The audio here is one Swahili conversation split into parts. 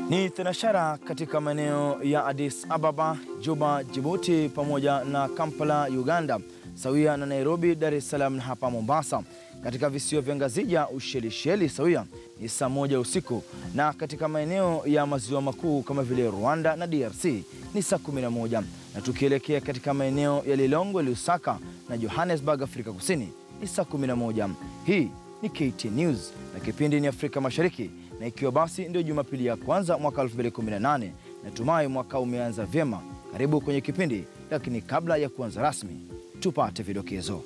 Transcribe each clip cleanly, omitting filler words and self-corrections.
Ni thenashara katika maeneo ya Addis Ababa, Juba, Djibouti pamoja na Kampala, Uganda, sawia na Nairobi, Dar es Salaam na hapa Mombasa. Katika visiwa vya Ngazija, Ushelisheli sawia ni saa 1 usiku, na katika maeneo ya maziwa makuu kama vile Rwanda na DRC ni saa 11. Na tukielekea katika maeneo ya Lilongwe, Lusaka na Johannesburg, Afrika Kusini ni saa 11. Hii ni KTN News na kipindi ni Afrika Mashariki, na ikiwa basi ndio Jumapili ya kwanza mwaka 2018, natumai mwaka umeanza vyema. Karibu kwenye kipindi, lakini kabla ya kuanza rasmi, tupate vidokezo.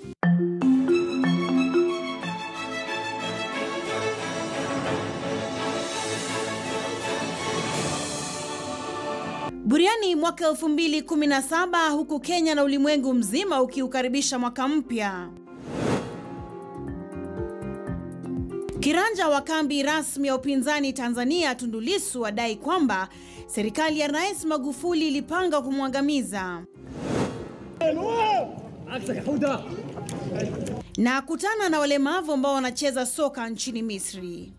Buriani mwaka 2017 huku Kenya na ulimwengu mzima ukiukaribisha mwaka mpya. Kiranja wa kambi rasmi ya upinzani Tanzania Tundu Lissu adai kwamba serikali ya Rais Magufuli ilipanga kumwangamiza. Na kutana na walemavu ambao wanacheza soka nchini Misri.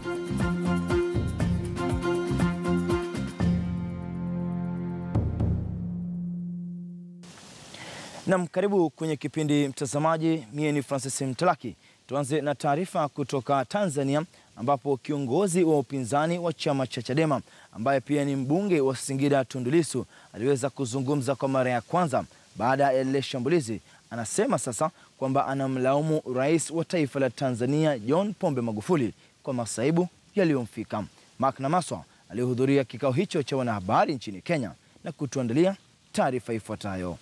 Na karibu kwenye kipindi mtazamaji, mie ni Francis Mtalaki. Tuanze na taarifa kutoka Tanzania, ambapo kiongozi wa upinzani wa chama cha Chadema ambaye pia ni mbunge wa Singida Tundu Lissu aliweza kuzungumza kwa mara ya kwanza baada ya ile shambulizi. Anasema sasa kwamba anamlaumu rais wa taifa la Tanzania John Pombe Magufuli kwa masaibu yaliyomfika. Mark Namaswa alihudhuria kikao hicho cha wanahabari nchini Kenya na kutuandalia taarifa ifuatayo.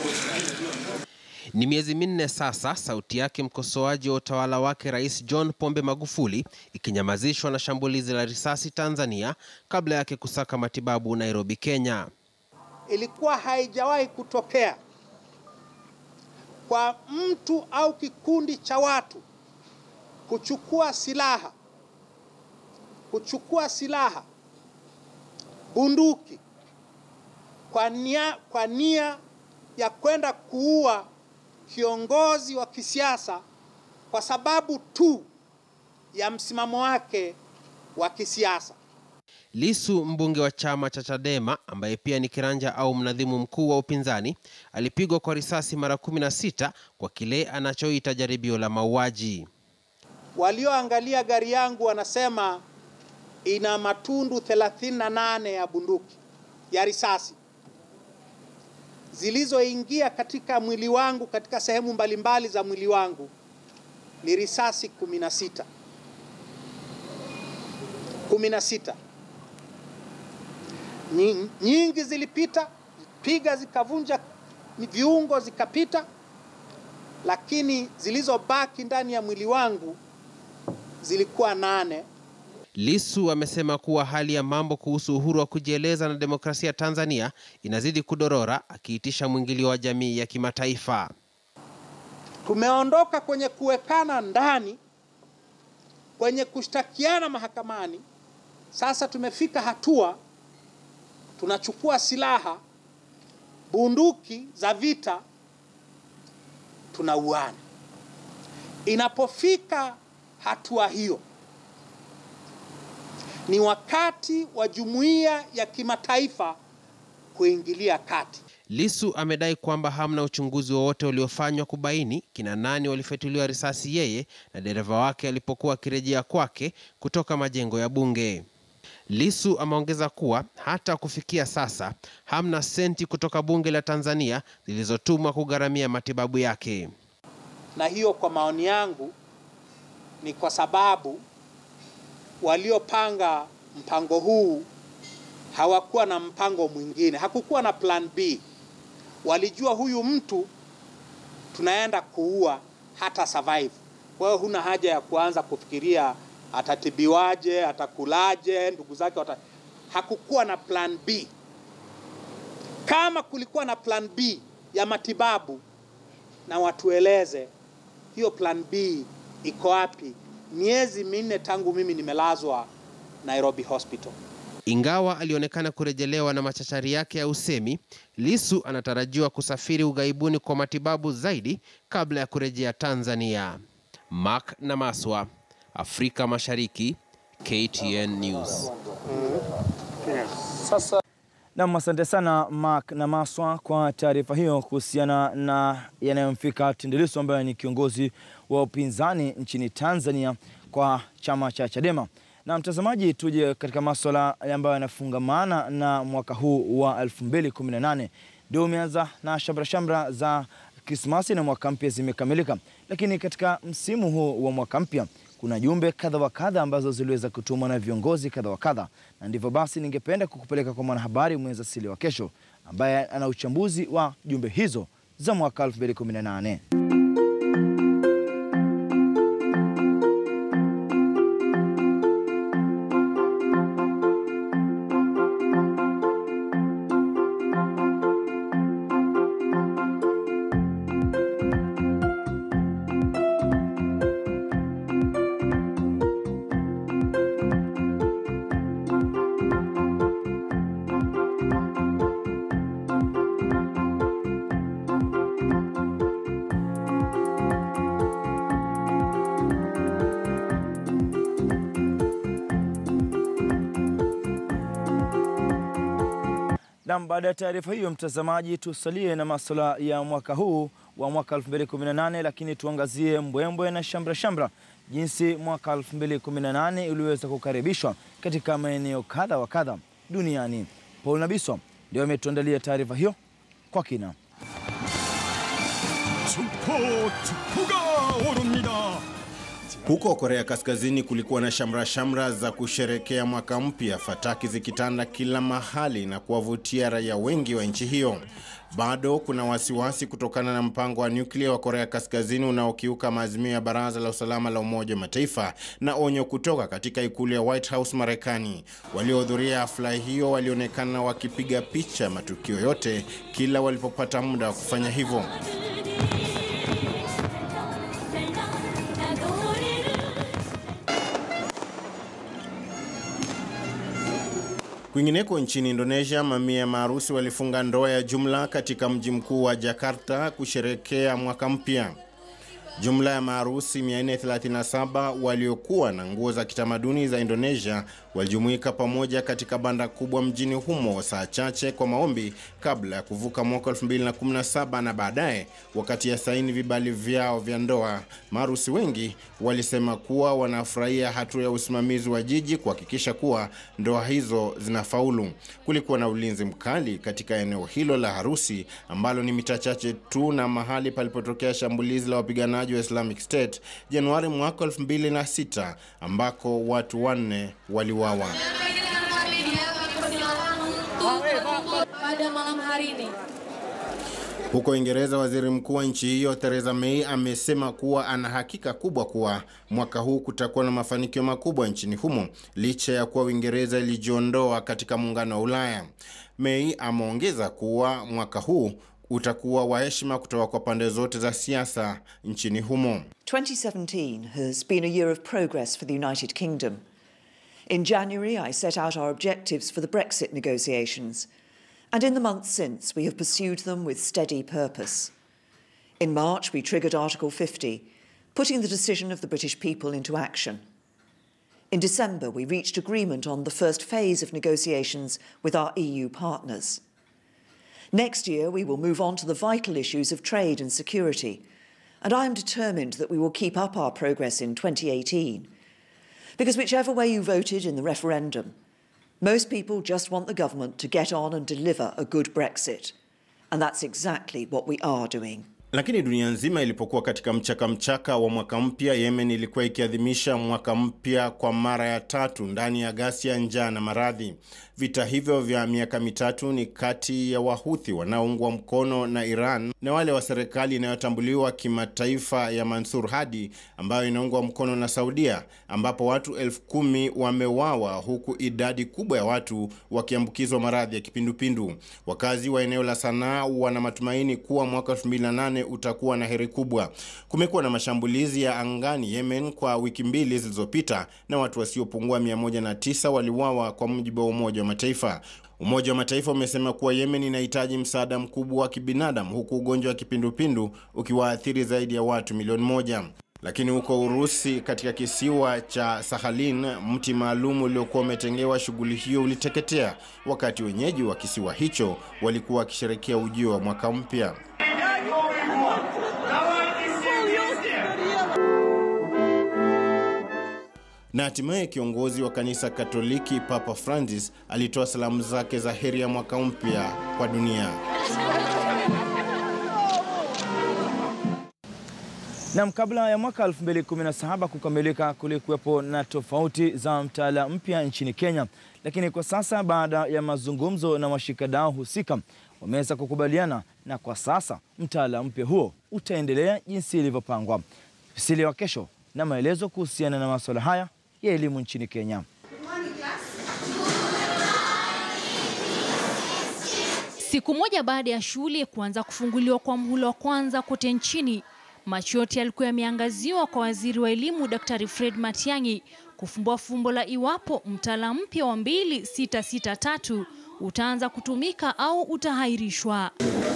Ni miezi minne sasa sauti yake mkosoaji wa utawala wake Rais John Pombe Magufuli ikinyamazishwa na shambulizi la risasi Tanzania kabla yake kusaka matibabu Nairobi, Kenya. Ilikuwa haijawahi kutokea kwa mtu au kikundi cha watu kuchukua silaha bunduki kwa nia ya kwenda kuua kiongozi wa kisiasa kwa sababu tu ya msimamo wake wa kisiasa. Lissu, mbunge wa chama cha Chadema ambaye pia ni kiranja au mnadhimu mkuu wa upinzani, alipigwa kwa risasi mara 16 kwa kile anachoita jaribio la mauaji. Walioangalia gari yangu wanasema ina matundu 38 ya bunduki ya risasi zilizoingia katika mwili wangu, katika sehemu mbalimbali za mwili wangu ni risasi 16. Nyingi zilipita, piga zikavunja viungo zikapita, lakini zilizobaki ndani ya mwili wangu zilikuwa 8. Lissu amesema kuwa hali ya mambo kuhusu uhuru wa kujieleza na demokrasia Tanzania inazidi kudorora, akiitisha mwingilio wa jamii ya kimataifa. Tumeondoka kwenye kuwekana ndani, kwenye kushtakiana mahakamani. Sasa tumefika hatua tunachukua silaha, bunduki za vita, tunauana. Inapofika hatua hiyo, ni wakati wa jumuiya ya kimataifa kuingilia kati. Lissu amedai kwamba hamna uchunguzi wowote uliofanywa kubaini kina nani walifyatuliwa risasi yeye na dereva wake alipokuwa akirejea kwake kutoka majengo ya bunge. Lissu ameongeza kuwa hata kufikia sasa hamna senti kutoka bunge la Tanzania zilizotumwa kugharamia matibabu yake. Na hiyo kwa maoni yangu ni kwa sababu waliopanga mpango huu hawakuwa na mpango mwingine, hakukuwa na plan B. Walijua huyu mtu tunaenda kuua hata survive. Kwa hiyo huna haja ya kuanza kufikiria atatibiwaje, atakulaje, ndugu zake hakukuwa na plan B. Kama kulikuwa na plan B ya matibabu, na watueleze hiyo plan B iko wapi? Miezi 4 tangu mimi nimelazwa Nairobi Hospital. Ingawa alionekana kurejelewa na machachari yake ya usemi, Lissu anatarajiwa kusafiri ughaibuni kwa matibabu zaidi kabla ya kurejea Tanzania. Mark Namaswa, Afrika Mashariki, KTN News. Sasa Na asante sana Mark na Maswa kwa taarifa hiyo kuhusiana na yanayomfika Tundu Lissu ambaye ni kiongozi wa upinzani nchini Tanzania kwa chama cha Chadema. Na mtazamaji, tuje katika masuala ambayo yanafungamana na mwaka huu wa 2018. Ndio umeanza na shamra za Krismasi na mwaka mpya zimekamilika. Lakini katika msimu huu wa mwaka mpya kuna jumbe kadha wa kadha ambazo ziliweza kutumwa na viongozi kadha wa kadha. Na ndivyo basi ningependa kukupeleka kwa mwanahabari Mwenza Sili wa Kesho ambaye ana uchambuzi wa jumbe hizo za mwaka 2018. Na baada ya taarifa hiyo mtazamaji, tusalie na masuala ya mwaka huu wa mwaka 2018, lakini tuangazie mbwembwe na shamra jinsi mwaka 2018 uliweza kukaribishwa katika maeneo kadha wa kadha duniani. Paul Nabiso ndio ametuandalia taarifa hiyo kwa kina. Huko Korea Kaskazini kulikuwa na shamra za kusherekea mwaka mpya, fataki zikitanda kila mahali na kuwavutia raia wengi wa nchi hiyo. Bado kuna wasiwasi kutokana na mpango wa nyuklia wa Korea Kaskazini unaokiuka maazimio ya Baraza la Usalama la Umoja wa Mataifa na onyo kutoka katika ikulu ya White House Marekani. Waliohudhuria hafla hiyo walionekana wakipiga picha matukio yote kila walipopata muda wa kufanya hivyo. Kwingineko nchini Indonesia, mamia ya maharusi walifunga ndoa ya jumla katika mji mkuu wa Jakarta kusherekea mwaka mpya. Jumla ya maharusi 437 waliokuwa na nguo za kitamaduni za Indonesia walijumuika pamoja katika banda kubwa mjini humo saa chache kwa maombi kabla ya kuvuka mwaka 2017 na baadaye wakati ya saini vibali vyao vya ndoa. Maharusi wengi walisema kuwa wanafurahia hatua ya usimamizi wa jiji kuhakikisha kuwa ndoa hizo zinafaulu. Kulikuwa na ulinzi mkali katika eneo hilo la harusi ambalo ni mita chache tu na mahali palipotokea shambulizi la wapiganaji wa Islamic State Januari mwaka 2006 ambako watu 4 waliuawa. Huko Uingereza, waziri mkuu wa nchi hiyo Theresa May amesema kuwa ana hakika kubwa kuwa mwaka huu kutakuwa na mafanikio makubwa nchini humo licha ya kuwa Uingereza ilijiondoa katika muungano wa Ulaya. May ameongeza kuwa mwaka huu utakuwa wa heshima kutoka kwa pande zote za siasa nchini humo. 2017 has been a year of progress for the United Kingdom. In January, I set out our objectives for the Brexit negotiations, and in the months since, we have pursued them with steady purpose. In March, we triggered Article 50, putting the decision of the British people into action. In December, we reached agreement on the first phase of negotiations with our EU partners. Next year, we will move on to the vital issues of trade and security, and I am determined that we will keep up our progress in 2018. Because whichever way you voted in the referendum, most people just want the government to get on and deliver a good Brexit. And that's exactly what we are doing. Lakini dunia nzima ilipokuwa katika mchaka wa mwaka mpya, Yemen ilikuwa ikiadhimisha mwaka mpya kwa mara ya 3 ndani ya ghasia, njaa na maradhi. Vita hivyo vya miaka mitatu ni kati ya Wahuthi wanaoungwa mkono na Iran na wale wa serikali inayotambuliwa kimataifa ya Mansur Hadi ambayo inaungwa mkono na Saudia, ambapo watu 10,000 wameuawa huku idadi kubwa ya watu wakiambukizwa maradhi ya kipindupindu. Wakazi wa eneo la Sanaa wana matumaini kuwa mwaka 2008 utakuwa na heri kubwa. Kumekuwa na mashambulizi ya angani Yemen kwa wiki 2 zilizopita na watu wasiopungua 109 waliuawa kwa mujibu wa Umoja wa Mataifa. Umoja wa Mataifa umesema kuwa Yemen inahitaji msaada mkubwa wa kibinadamu huku ugonjwa wa kipindupindu ukiwaathiri zaidi ya watu milioni 1. Lakini huko Urusi, katika kisiwa cha Sakhalin, mti maalum uliokuwa umetengewa shughuli hiyo uliteketea wakati wenyeji wa kisiwa hicho walikuwa wakisherehekea ujio wa mwaka mpya. Na hatimaye kiongozi wa kanisa Katoliki Papa Francis alitoa salamu zake za heri ya mwaka mpya kwa dunia. Na kabla ya mwaka 2017 kukamilika, kulikuwepo na tofauti za mtaala mpya nchini Kenya. Lakini kwa sasa, baada ya mazungumzo na washikadau husika, wameweza kukubaliana, na kwa sasa mtaala mpya huo utaendelea jinsi ilivyopangwa. Sili wa kesho na maelezo kuhusiana na masuala haya ya elimu nchini Kenya. Siku moja baada ya shule kuanza kufunguliwa kwa muhula wa kwanza kote nchini, macho yote yalikuwa yameangaziwa kwa waziri wa elimu Daktari Fred Matiang'i kufumbua fumbo la iwapo mtaala mpya wa 2663 utaanza kutumika au utahairishwa.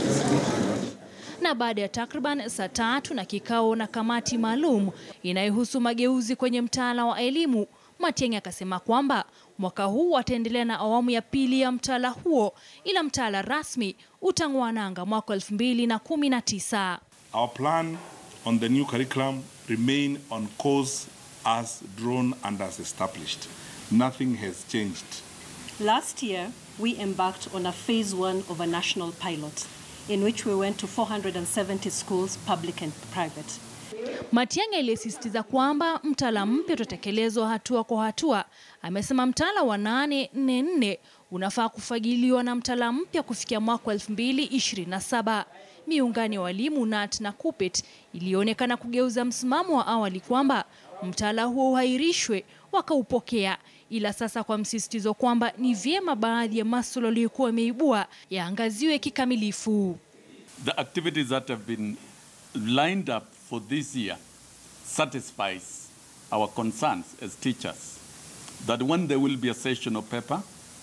Na baada ya takriban saa 3 na kikao na kamati maalum inayohusu mageuzi kwenye mtaala wa elimu, Matiang'i akasema kwamba mwaka huu wataendelea na awamu ya pili ya mtaala huo, ila mtaala rasmi utang'oa nanga mwaka 2019. Our plan on the new curriculum remain on course as drawn and as established. Nothing has changed. Last year, we embarked on a phase 1 of a national pilot, in which we went to 470 schools, public and private. Matiang'i alisisitiza kwamba mtaala mpya utatekelezwa hatua kwa hatua. Amesema mtaala wa 844 unafaa kufagiliwa na mtaala mpya kufikia mwaka 2027. Miungano ya walimu NAT na KUPPET ilionekana kugeuza msimamo wa awali kwamba mtaala huo uhairishwe, wakaupokea, ila sasa kwa msisitizo kwamba ni vyema baadhi ya masuala yaliyokuwa yameibua yaangaziwe kikamilifu. The activities that have been lined up for this year satisfies our concerns as teachers, that when there will be a session of paper,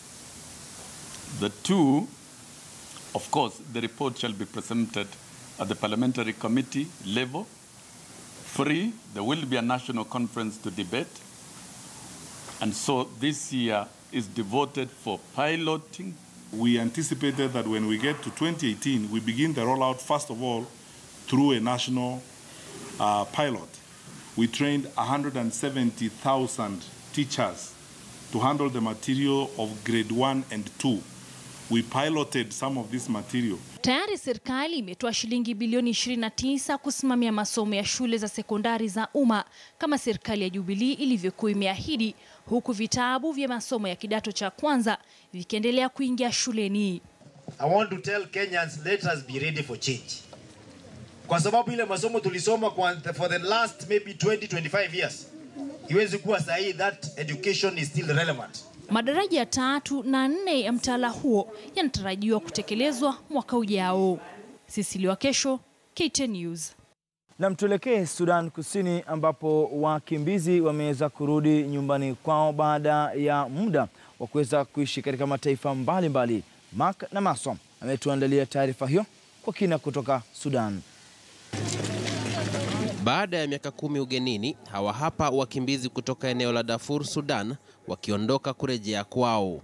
of course, the report shall be presented at the parliamentary committee level. 3, there will be a national conference to debate. And so this year is devoted for piloting. We anticipated that when we get to 2018, we begin the rollout, first of all, through a national pilot. We trained 170,000 teachers to handle the material of grade 1 and 2. We piloted some of this material. Tayari serikali imetoa shilingi bilioni 29 kusimamia masomo ya shule za sekondari za umma kama serikali ya Jubilee ilivyokuwa imeahidi, huku vitabu vya masomo ya kidato cha kwanza vikiendelea kuingia shuleni. I want to tell Kenyans, let us be ready for change. Kwa sababu ile masomo tulisoma for the last maybe 20-25 years, iwezi kuwa sahihi, that education is still relevant. Madaraja ya 3 na 4 ya mtaala huo yanatarajiwa kutekelezwa mwaka ujao. Sili wa kesho, KTN News. Na mtuelekee Sudan Kusini, ambapo wakimbizi wameweza kurudi nyumbani kwao baada ya muda wa kuweza kuishi katika mataifa mbalimbali. Mark na Maswa ametuandalia taarifa hiyo kwa kina kutoka Sudan. Baada ya miaka 10 ugenini, hawa hapa wakimbizi kutoka eneo la Darfur, Sudan, wakiondoka kurejea kwao.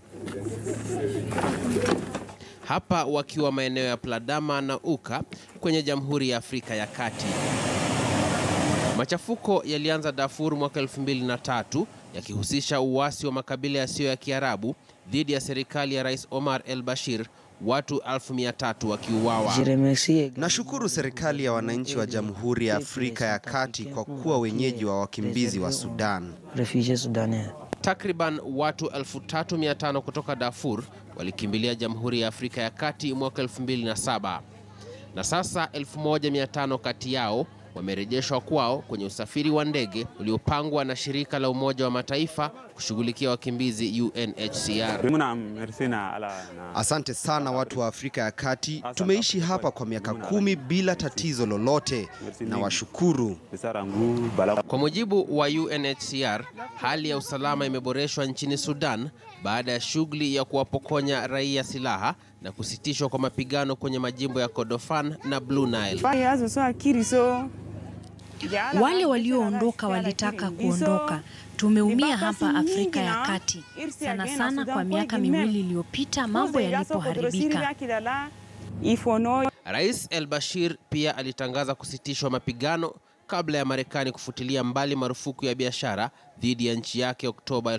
Hapa wakiwa maeneo ya Pladama na Uka kwenye Jamhuri ya Afrika ya Kati. Machafuko yalianza Darfur mwaka 2003 yakihusisha uasi wa makabila yasiyo ya Kiarabu dhidi ya serikali ya Rais Omar el-Bashir, watu 1300 wakiuawa. Nashukuru serikali ya wananchi wa Jamhuri ya Afrika ya Kati kwa kuwa wenyeji wa wakimbizi wa Sudan. Takriban watu 3500 kutoka Darfur walikimbilia Jamhuri ya Afrika ya Kati mwaka 2007. Na sasa 1500 kati yao wamerejeshwa kwao kwenye usafiri wa ndege uliopangwa na shirika la Umoja wa Mataifa kushughulikia wakimbizi UNHCR. Asante sana watu wa Afrika ya Kati. Tumeishi hapa kwa miaka 10 bila tatizo lolote, na washukuru. Kwa mujibu wa UNHCR, hali ya usalama imeboreshwa nchini Sudan baada ya shughuli ya kuwapokonya raia silaha na kusitishwa kwa mapigano kwenye majimbo ya Kordofan na Blue Nile. Wale walioondoka walitaka kuondoka. Tumeumia hapa Afrika ya Kati. Sana sana kwa miaka miwili iliyopita mambo yalipoharibika. Rais El-Bashir pia alitangaza kusitishwa mapigano kabla ya Marekani kufutilia mbali marufuku ya biashara dhidi ya nchi yake Oktoba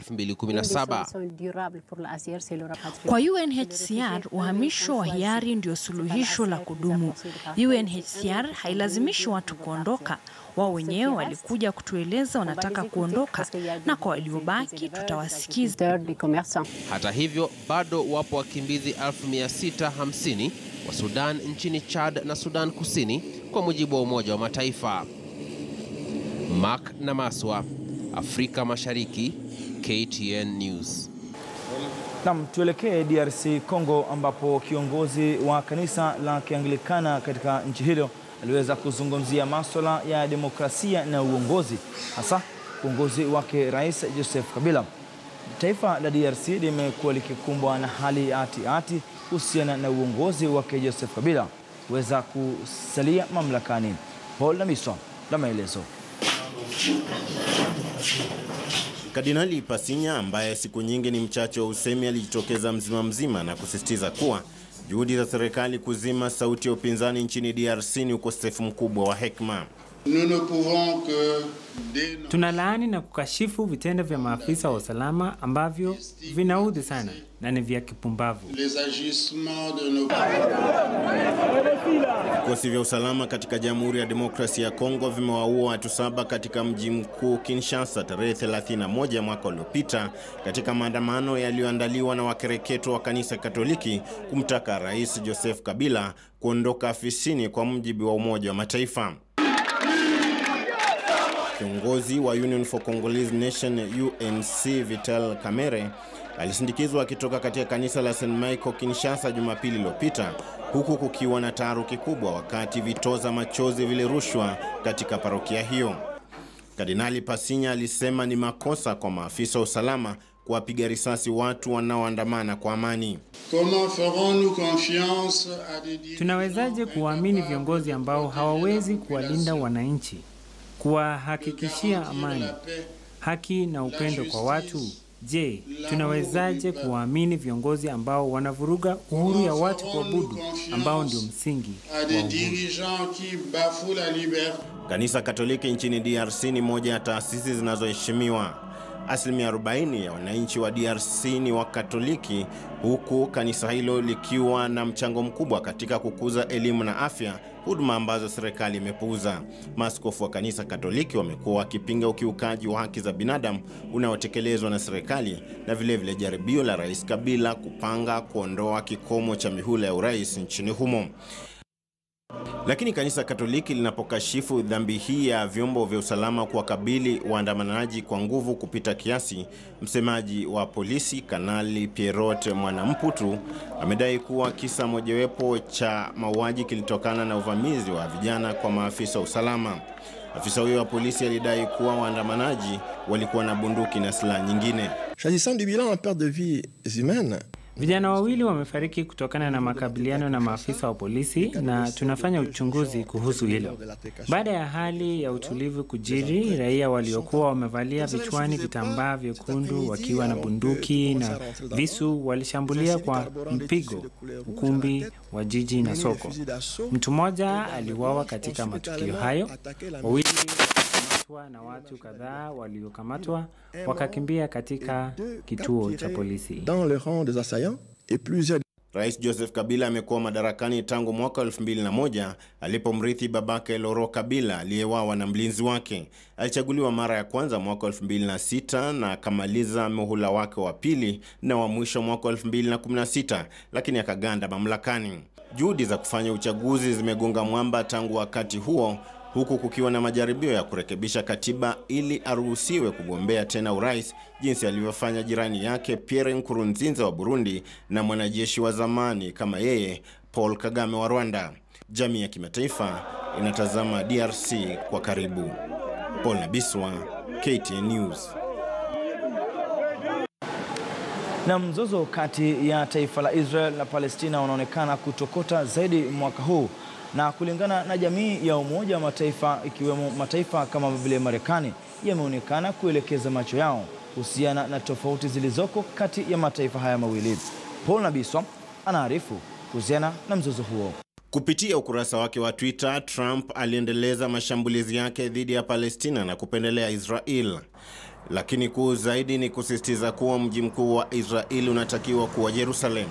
2017. Kwa UNHCR, uhamisho wa hiari ndio suluhisho la kudumu. UNHCR hailazimishi watu kuondoka. Wao wenyewe walikuja kutueleza wanataka kuondoka, na kwa waliobaki tutawasikiza. Hata hivyo, bado wapo wakimbizi 1650 wa Sudan nchini Chad na Sudan Kusini kwa mujibu wa Umoja wa Mataifa. Mark Namaswa, Afrika Mashariki, KTN News. Tuelekee DRC Congo, ambapo kiongozi wa kanisa la Kianglikana katika nchi hilo aliweza kuzungumzia masuala ya demokrasia na uongozi, hasa uongozi wake Rais Joseph Kabila. Taifa la DRC limekuwa likikumbwa na hali ya ati kuhusiana na uongozi wake Joseph Kabila kuweza kusalia mamlakani. Paul Namiswa na maelezo. Kardinali Pasinya, ambaye siku nyingi ni mchache wa usemi, alijitokeza mzima na kusisitiza kuwa juhudi za serikali kuzima sauti ya upinzani nchini DRC ni ukosefu mkubwa wa hekima. Tunalaani na kukashifu vitendo vya maafisa wa usalama ambavyo vinaudhi sana na ni vya kipumbavu. Vikosi vya usalama katika Jamhuri ya Demokrasia ya Kongo vimewaua watu 7 katika mji mkuu Kinshasa tarehe 31 mwaka uliopita katika maandamano yaliyoandaliwa na wakereketo wa kanisa Katoliki kumtaka Rais Joseph Kabila kuondoka afisini, kwa mujibu wa Umoja wa Mataifa. Kiongozi wa Union for Congolese Nation UNC Vital Kamerhe alisindikizwa akitoka katika kanisa la St. Michael Kinshasa Jumapili iliyopita, huku kukiwa na taharuki kubwa wakati vitoza machozi vilirushwa katika parokia hiyo. Kardinali Pasinya alisema ni makosa kwa maafisa wa usalama kuwapiga risasi watu wanaoandamana kwa amani. Tunawezaje kuamini viongozi ambao hawawezi kuwalinda wananchi, kuwahakikishia amani, haki na upendo kwa watu? Je, tunawezaje kuamini viongozi ambao wanavuruga uhuru ya watu kuabudu, ambao ndio msingi wa uhuru? Kanisa Katoliki nchini DRC ni moja ya taasisi zinazoheshimiwa. Asilimia 40 ya wananchi wa DRC ni wa Katoliki, huku kanisa hilo likiwa na mchango mkubwa katika kukuza elimu na afya, huduma ambazo serikali imepuuza. Maaskofu wa kanisa Katoliki wamekuwa wakipinga ukiukaji wa haki za binadamu unaotekelezwa na serikali, na vilevile jaribio la Rais Kabila kupanga kuondoa kikomo cha mihula ya urais nchini humo. Lakini kanisa Katoliki linapokashifu dhambi hii ya vyombo vya usalama kuwakabili waandamanaji kwa nguvu kupita kiasi, msemaji wa polisi Kanali Pierrot Mwanamputu amedai kuwa kisa mojawapo cha mauaji kilitokana na uvamizi wa vijana kwa maafisa wa usalama. Afisa huyo wa polisi alidai kuwa waandamanaji walikuwa na bunduki na silaha nyingine. S'agissant du bilan en perte de vies humaines, vijana wawili wamefariki kutokana na makabiliano na maafisa wa polisi, na tunafanya uchunguzi kuhusu hilo. Baada ya hali ya utulivu kujiri, raia waliokuwa wamevalia vichwani vitambaa vyekundu wakiwa na bunduki na visu walishambulia kwa mpigo ukumbi wa jiji na soko. Mtu mmoja aliuawa katika matukio hayo. Wawili na watu kadhaa waliokamatwa wakakimbia katika kituo cha polisi. Rais Joseph Kabila amekuwa madarakani tangu mwaka 2001 alipomrithi babake Laurent Kabila aliyeuawa na mlinzi wake. Alichaguliwa mara ya kwanza mwaka 2006 na akamaliza muhula wake wa pili na wa mwisho mwaka 2016, lakini akaganda mamlakani. Juhudi za kufanya uchaguzi zimegonga mwamba tangu wakati huo, huku kukiwa na majaribio ya kurekebisha katiba ili aruhusiwe kugombea tena urais jinsi alivyofanya jirani yake Pierre Nkurunziza wa Burundi na mwanajeshi wa zamani kama yeye Paul Kagame wa Rwanda. Jamii ya kimataifa inatazama DRC kwa karibu. Paul Nabiswa, KTN News. Na mzozo kati ya taifa la Israel na Palestina unaonekana kutokota zaidi mwaka huu, Na kulingana na jamii ya Umoja wa Mataifa, ikiwemo mataifa kama vile Marekani, yameonekana kuelekeza macho yao kuhusiana na tofauti zilizoko kati ya mataifa haya mawili. Paul Nabiswa anaarifu kuhusiana na mzozo huo. Kupitia ukurasa wake wa Twitter, Trump aliendeleza mashambulizi yake dhidi ya Palestina na kupendelea Israel. Lakini kuu zaidi ni kusisitiza kuwa mji mkuu wa Israel unatakiwa kuwa Jerusalem.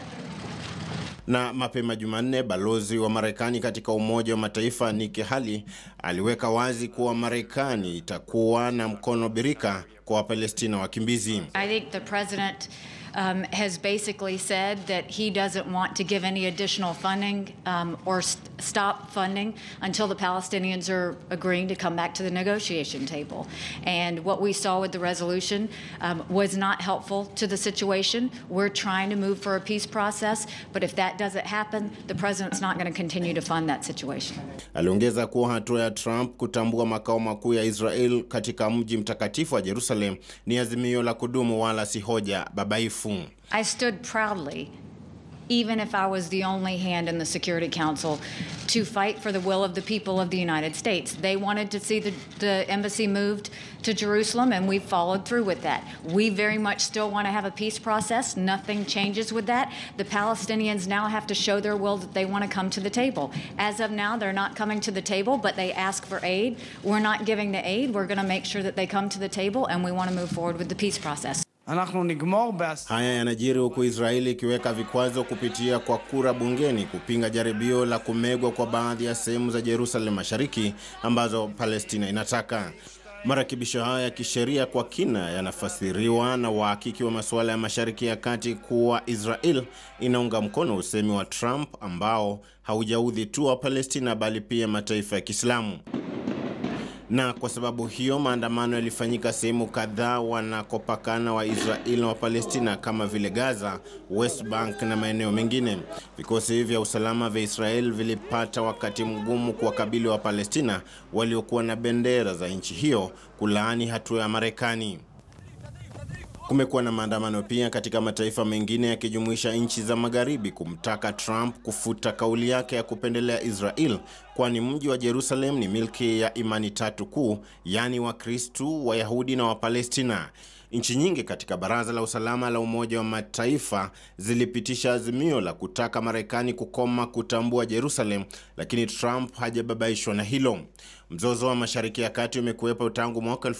Na mapema Jumanne, balozi wa Marekani katika Umoja wa Mataifa Nikki Haley aliweka wazi kuwa Marekani itakuwa na mkono birika kwa Wapalestina wakimbizi. I think the president has basically said that he doesn't want to give any additional funding or stop funding until the Palestinians are agreeing to come back to the negotiation table. And what we saw with the resolution was not helpful to the situation. We're trying to move for a peace process, but if that doesn't happen, the president's not going to continue to fund that situation. Aliongeza kuwa hatua ya Trump kutambua makao makuu ya Israel katika mji mtakatifu wa Jerusalem ni azimio la kudumu wala si hoja babaifu. I stood proudly, even if I was the only hand in the Security Council, to fight for the will of the people of the United States. They wanted to see the embassy moved to Jerusalem, and we followed through with that. We very much still want to have a peace process. Nothing changes with that. The Palestinians now have to show their will that they want to come to the table. As of now, they're not coming to the table, but they ask for aid. We're not giving the aid. We're going to make sure that they come to the table, and we want to move forward with the peace process. Haya yanajiri huku Israeli ikiweka vikwazo kupitia kwa kura bungeni kupinga jaribio la kumegwa kwa baadhi ya sehemu za Jerusalem Mashariki ambazo Palestina inataka. Marekebisho haya ya kisheria kwa kina yanafasiriwa na wahakiki wa masuala ya Mashariki ya Kati kuwa Israel inaunga mkono usemi wa Trump ambao haujaudhi tu wa Palestina bali pia mataifa ya Kiislamu. Na kwa sababu hiyo maandamano yalifanyika sehemu kadhaa wanakopakana wa Israel na wa Palestina kama vile Gaza, West Bank na maeneo mengine. Vikosi vya usalama vya Israel vilipata wakati mgumu kuwakabili wa Palestina waliokuwa na bendera za nchi hiyo kulaani hatua ya Marekani. Kumekuwa na maandamano pia katika mataifa mengine yakijumuisha nchi za magharibi kumtaka Trump kufuta kauli yake ya kupendelea Israel, kwani mji wa Jerusalem ni milki ya imani tatu kuu, yani Wakristo, Wayahudi na Wapalestina. Nchi nyingi katika Baraza la Usalama la Umoja wa Mataifa zilipitisha azimio la kutaka Marekani kukoma kutambua Jerusalem, lakini Trump hajababaishwa na hilo. Mzozo wa Mashariki ya Kati umekuwepo tangu mwaka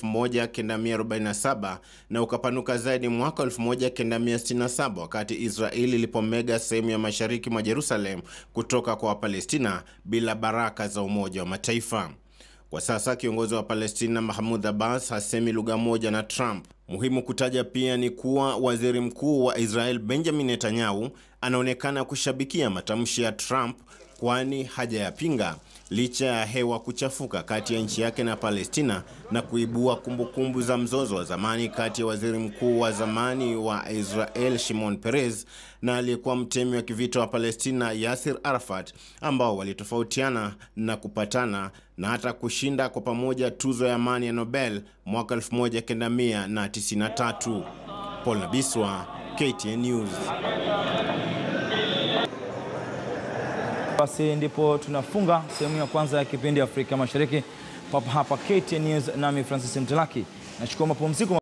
1947 na ukapanuka zaidi mwaka 1967 wakati Israeli ilipomega sehemu ya mashariki mwa Jerusalem kutoka kwa Palestina bila baraka za Umoja wa Mataifa. Kwa sasa kiongozi wa Palestina Mahmoud Abbas hasemi lugha moja na Trump. Muhimu kutaja pia ni kuwa waziri mkuu wa Israel Benjamin Netanyahu anaonekana kushabikia matamshi ya Trump, kwani hajayapinga licha ya hewa kuchafuka kati ya nchi yake na Palestina na kuibua kumbukumbu za mzozo wa zamani kati ya waziri mkuu wa zamani wa Israel Shimon Peres na aliyekuwa mtemi wa kivita wa Palestina Yasser Arafat, ambao walitofautiana na kupatana na hata kushinda kwa pamoja tuzo ya amani ya Nobel mwaka 1993. Paul Nabiswa, KTN News. Basi ndipo tunafunga sehemu ya kwanza ya kipindi Afrika Mashariki hapa KTN News, nami Francis Mtelaki. Nachukua mapumziko